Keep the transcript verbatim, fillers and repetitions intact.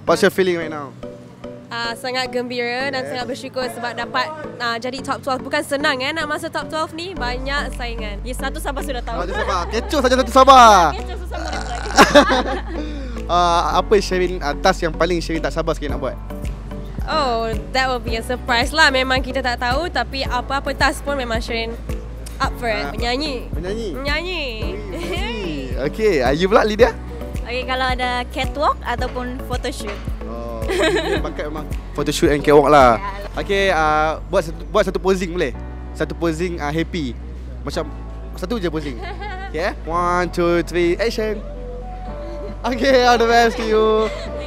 What's your feeling right now? Uh, sangat gembira dan sangat bersyukur sebab dapat uh, jadi top twelve. Bukan senang eh nak masuk top twelve ni, banyak saingan. Ya, satu sabar sudah tahu. Satu sabar. Kecoh saja satu sabar. Kecoh susah murid lagi. uh, apa Sherin uh, task yang paling Sherin tak sabar sikit nak buat? Oh, that will be a surprise lah. Memang kita tak tahu, tapi apa-apa task pun memang Sherin up for it. Menyanyi. Menyanyi. Menyanyi. Okay, uh, you pula Lydia? Okay, kalau ada catwalk ataupun photoshoot. Oh, dia bakat memang photoshoot and catwalk lah. Okay, uh, buat satu, buat satu posing boleh? Satu posing uh, happy. Macam satu je posing. Okay, one, two, three, action. Okay, all the best to you.